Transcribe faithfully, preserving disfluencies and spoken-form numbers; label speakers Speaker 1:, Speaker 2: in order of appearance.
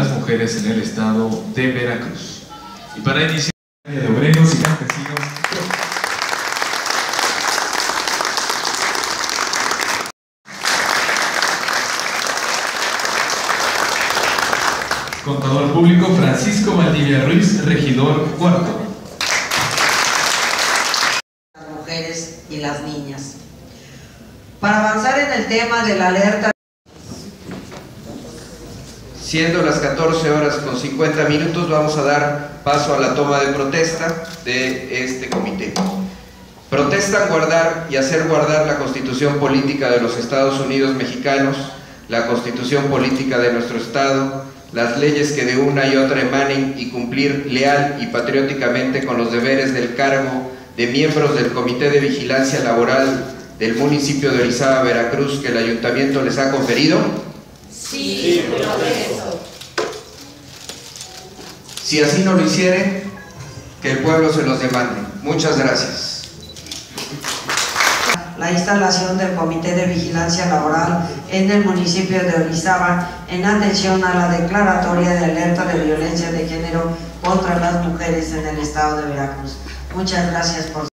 Speaker 1: las mujeres en el estado de Veracruz. Y para iniciar, de obreros y campesinos. Contador público Francisco Valdivia Ruiz, regidor cuarto.
Speaker 2: Las mujeres y las niñas. Para avanzar en el tema de la alerta.
Speaker 3: Siendo las catorce horas con cincuenta minutos, vamos a dar paso a la toma de protesta de este comité. Protestan guardar y hacer guardar la Constitución Política de los Estados Unidos Mexicanos, la Constitución Política de nuestro Estado, las leyes que de una y otra emanen y cumplir leal y patrióticamente con los deberes del cargo de miembros del Comité de Vigilancia Laboral del municipio de Orizaba, Veracruz, que el ayuntamiento les ha conferido.
Speaker 2: Sí, proceso.
Speaker 3: Si así no lo hiciere, que el pueblo se los demande. Muchas gracias.
Speaker 2: La instalación del Comité de Vigilancia Laboral en el municipio de Orizaba en atención a la declaratoria de alerta de violencia de género contra las mujeres en el estado de Veracruz. Muchas gracias por